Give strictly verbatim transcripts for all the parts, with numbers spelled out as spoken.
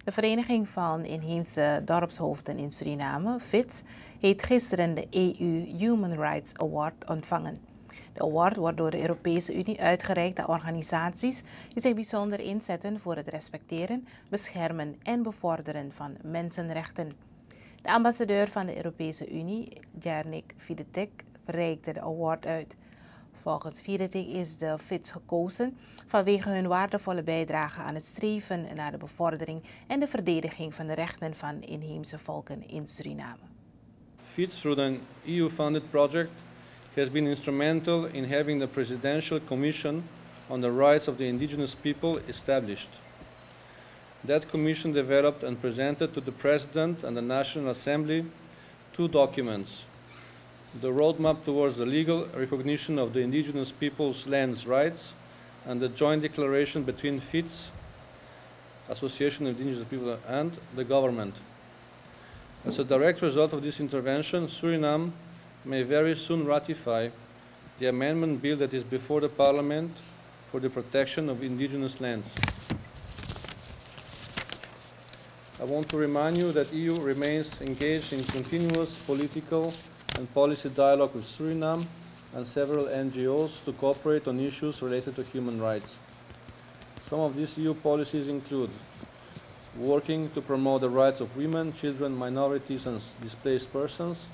De Vereniging van Inheemse Dorpshoofden in Suriname, F I T S, heeft gisteren de E U Human Rights Award ontvangen. De award wordt door de Europese Unie uitgereikt aan organisaties die zich bijzonder inzetten voor het respecteren, beschermen en bevorderen van mensenrechten. De ambassadeur van de Europese Unie, Jarnik Videtek, reikte de award uit. Volgens Videtek is de F I T S gekozen vanwege hun waardevolle bijdrage aan het streven naar de bevordering en de verdediging van de rechten van inheemse volken in Suriname. F I T S, through an E U-funded project, has been instrumental in having the Presidential Commission on the Rights of the Indigenous People established. That commission developed and presented to the President and the National Assembly two documents: the roadmap towards the legal recognition of the indigenous people's lands rights, and the joint declaration between F I T S, Association of Indigenous People, and the government. As a direct result of this intervention, Suriname may very soon ratify the amendment bill that is before the Parliament for the protection of indigenous lands. I want to remind you that E U remains engaged in continuous political and policy dialogue with Suriname and several N G Os to cooperate on issues related to human rights. Some of these E U policies include working to promote the rights of women, children, minorities and displaced persons.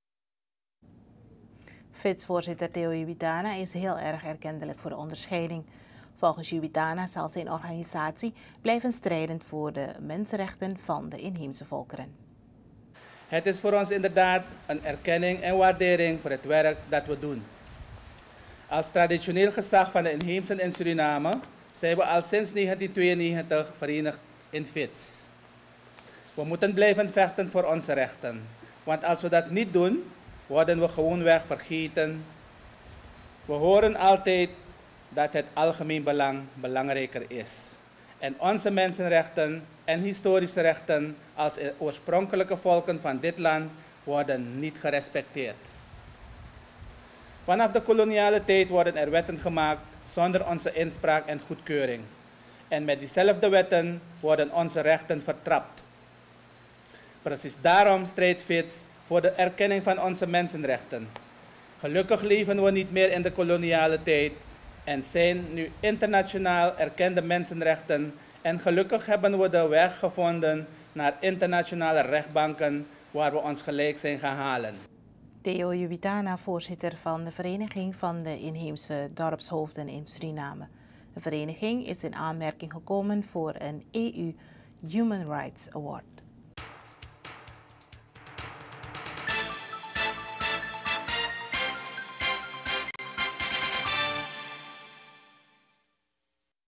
F I T S-voorzitter Theo Jubitana is heel erg erkentelijk voor de onderscheiding. Volgens Jubitana zal zijn organisatie blijven strijden voor de mensenrechten van de inheemse volkeren. Het is voor ons inderdaad een erkenning en waardering voor het werk dat we doen. Als traditioneel gezag van de inheemsen in Suriname zijn we al sinds negentien tweeënnegentig verenigd in F I T S. We moeten blijven vechten voor onze rechten, want als we dat niet doen, worden we gewoonweg vergeten. We horen altijd dat het algemeen belang belangrijker is. En onze mensenrechten en historische rechten als oorspronkelijke volken van dit land worden niet gerespecteerd. Vanaf de koloniale tijd worden er wetten gemaakt zonder onze inspraak en goedkeuring. En met diezelfde wetten worden onze rechten vertrapt. Precies daarom strijdt F I T S voor de erkenning van onze mensenrechten. Gelukkig leven we niet meer in de koloniale tijd en zijn nu internationaal erkende mensenrechten en gelukkig hebben we de weg gevonden naar internationale rechtbanken waar we ons gelijk zijn gaan halen. Theo Jubitana, voorzitter van de Vereniging van de Inheemse Dorpshoofden in Suriname. De vereniging is in aanmerking gekomen voor een E U Human Rights Award.